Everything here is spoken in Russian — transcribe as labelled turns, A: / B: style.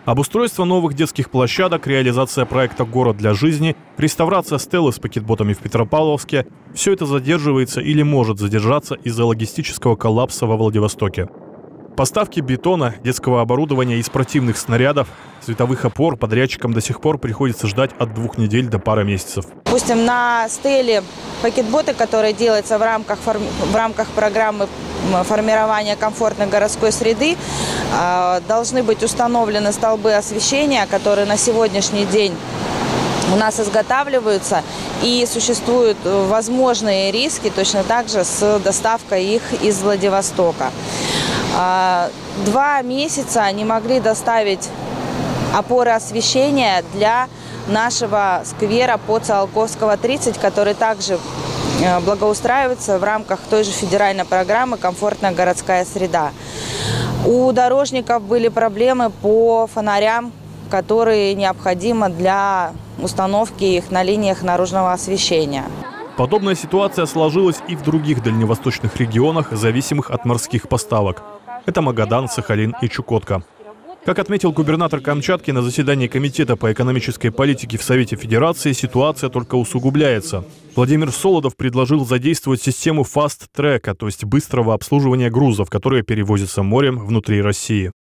A: Обустройство новых детских площадок, реализация проекта «Город для жизни», реставрация стелы с пакетботами в Петропавловске – все это задерживается или может задержаться из-за логистического коллапса во Владивостоке. Поставки бетона, детского оборудования и спортивных снарядов, световых опор подрядчикам до сих пор приходится ждать от 2 недель до пары месяцев.
B: Допустим, на стеле пакетботы, которые делаются в рамках программы формирования комфортной городской среды, должны быть установлены столбы освещения, которые на сегодняшний день у нас изготавливаются, и существуют возможные риски точно так же с доставкой их из Владивостока. 2 месяца не могли доставить опоры освещения для нашего сквера по Циолковского, 30, который также благоустраивается в рамках той же федеральной программы «Комфортная городская среда». У дорожников были проблемы по фонарям, которые необходимы для установки их на линиях наружного освещения.
A: Подобная ситуация сложилась и в других дальневосточных регионах, зависимых от морских поставок. Это Магадан, Сахалин и Чукотка. Как отметил губернатор Камчатки на заседании Комитета по экономической политике в Совете Федерации, ситуация только усугубляется. Владимир Солодов предложил задействовать систему фаст-трека, то есть быстрого обслуживания грузов, которые перевозятся морем внутри России.